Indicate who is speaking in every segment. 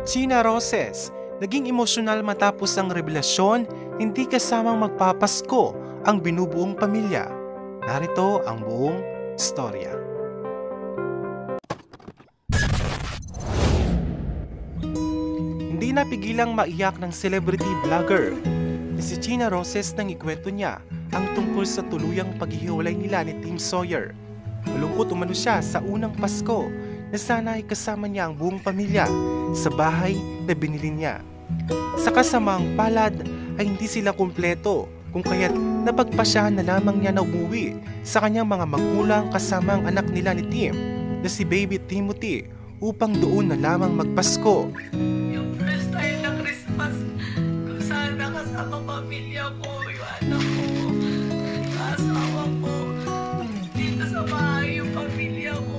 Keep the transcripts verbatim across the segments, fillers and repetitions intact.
Speaker 1: China Roses, naging emosyonal matapos ang revelasyon, hindi kasamang magpapasko ang binubuong pamilya. Narito ang buong istorya. Hindi napigilang maiyak ng celebrity vlogger na si China Roses nang ikwento niya ang tungkol sa tuluyang paghihiwalay nila ni Tim Sawyer. Malungkot umano siya sa unang Pasko na sana ay kasama niya ang buong pamilya sa bahay na binili niya. Sa kasamang palad ay hindi sila kumpleto, kung kaya't napagpasyahan na lamang niya na umuwi sa kanyang mga magulang kasama ang anak nila ni Tim na si baby Timothy upang doon na lamang magpasko.
Speaker 2: Yung first time na Christmas, kung sana kasama pamilya ko, yung anak ko, kasawa ko, dito sa bahay yung pamilya ko.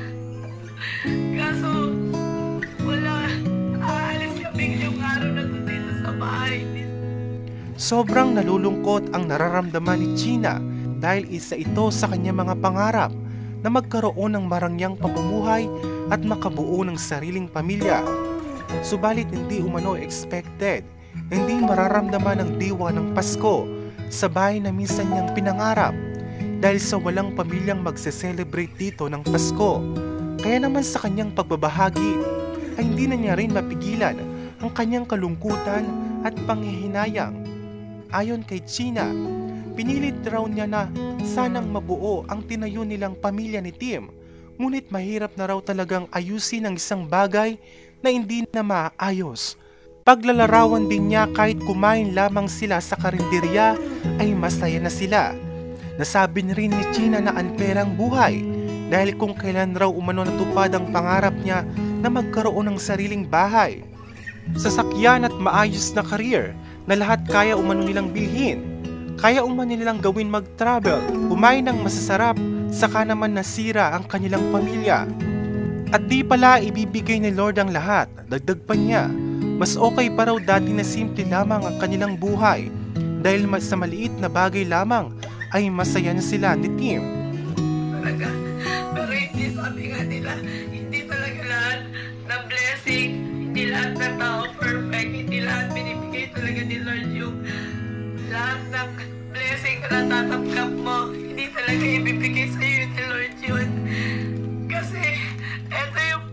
Speaker 2: Kaso, wala, aalis kami ngayong araw na to dito sa bahay.
Speaker 1: Sobrang nalulungkot ang nararamdaman ni China dahil isa ito sa kanyang mga pangarap na magkaroon ng marangyang pamumuhay at makabuo ng sariling pamilya. Subalit hindi umano expected na hindi mararamdaman ang diwa ng Pasko sa bahay na minsan niyang pinangarap dahil sa walang pamilyang magse-celebrate dito ng Pasko. Kaya naman sa kanyang pagbabahagi ay hindi na niya rin mapigilan ang kanyang kalungkutan at panghihinayang. Ayon kay China, pinilit raw niya na sanang mabuo ang tinayo nilang pamilya ni Tim, ngunit mahirap na raw talagang ayusin ang isang bagay na hindi na maayos. Paglalarawan din niya kahit kumain lamang sila sa karinderya ay masaya na sila. Nasabi na rin ni China na unperang buhay dahil kung kailan raw umano natupad ang pangarap niya na magkaroon ng sariling bahay, sasakyan at maayos na career na lahat kaya umano nilang bilhin. Kaya umano nilang gawin mag-travel, kumain ng masasarap, saka naman nasira ang kanilang pamilya. At di pala ibibigay ni Lord ang lahat, dagdag pa niya, mas okay pa raw dati na simple lamang ang kanilang buhay dahil mas sa maliit na bagay lamang ay masaya na sila ni Tim.
Speaker 2: Talaga, pero hindi sabi nga nila, hindi talaga lahat ng blessing, hindi lahat ng tao perfect, hindi lahat binibigay talaga ni Lord yung lahat ng blessing na natatanggap mo, hindi talaga ibibigay sa iyo ni Lord yun. Kasi, eto yung...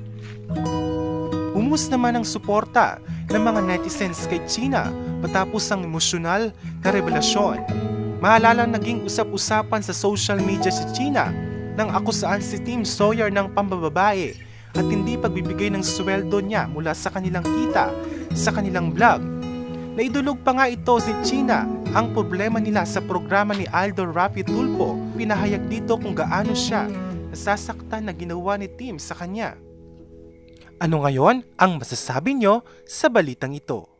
Speaker 1: Umus naman ang suporta ng mga netizens kay China matapos ang emosyonal na revelasyon. Maalala naging usap-usapan sa social media si China nang akusaan si Tim Sawyer ng pambababae at hindi pagbibigay ng sweldo niya mula sa kanilang kita sa kanilang vlog. Naidulog pa nga ito si China ang problema nila sa programa ni Aldo Rafi Tulfo. Pinahayag dito kung gaano siya nasasaktan na ginawa ni Tim sa kanya. Ano ngayon ang masasabi nyo sa balitang ito?